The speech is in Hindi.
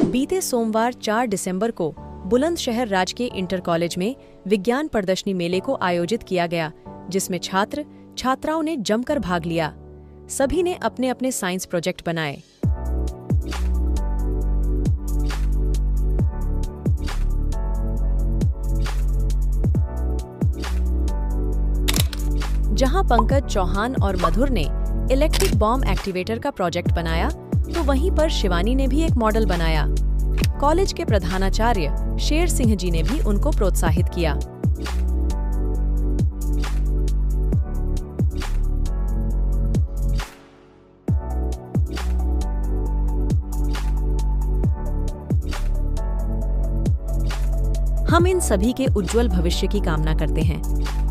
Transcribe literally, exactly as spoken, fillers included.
बीते सोमवार चार दिसंबर को बुलंदशहर राजकीय इंटर कॉलेज में विज्ञान प्रदर्शनी मेले को आयोजित किया गया, जिसमें छात्र छात्राओं ने जमकर भाग लिया। सभी ने अपने अपने साइंस प्रोजेक्ट बनाए। जहां पंकज चौहान और मधुर ने इलेक्ट्रिक बॉम्ब एक्टिवेटर का प्रोजेक्ट बनाया, तो वहीं पर शिवानी ने भी एक मॉडल बनाया। कॉलेज के प्रधानाचार्य शेर सिंह जी ने भी उनको प्रोत्साहित किया। हम इन सभी के उज्जवल भविष्य की कामना करते हैं।